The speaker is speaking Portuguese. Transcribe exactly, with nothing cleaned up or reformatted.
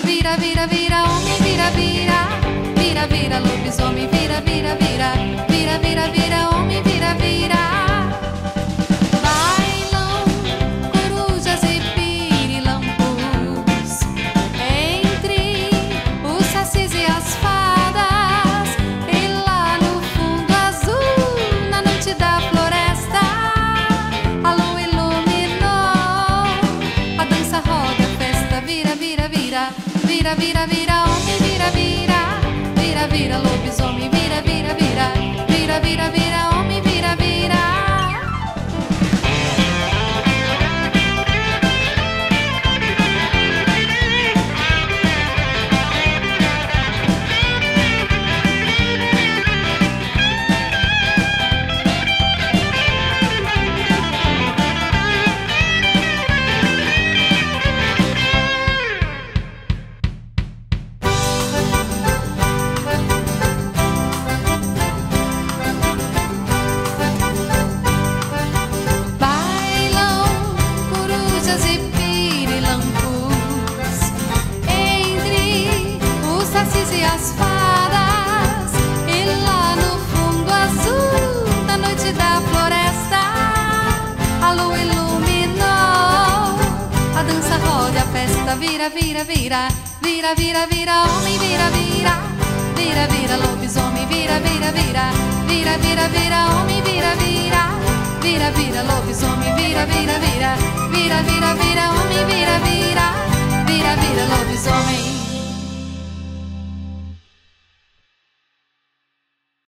Vira, vira, vira, homem, vira, vira. Vira, vira, lobisomem, vira, vira, vira. Vira, vira, vira, homem, vira, vira. Bailam corujas e pirilampus entre os sacis e as fadas. E lá no fundo azul, na noite da floresta, a lua iluminou. A dança roda, a festa, vira, vira, vira. Vira, vira, vira, homem, vira, vira. Vira, vira, lobisomem, vira, vira, vira. Vira, vira, vira, homem, vira, vira. E as fadas, e lá no fundo azul, na noite da floresta, a lua iluminou. A dança roda, a festa, vira, vira, vira. Vira, vira, vira, homem, vira, vira. Vira, vira, lobisomem, vira, vira, vira. Vira, vira, vira, homem, vira, vira. Vira, vira, lobisomem, vira, vira, vira. Vira, vira, vira, homem, vira, vira. Vira, vira, lobisomem.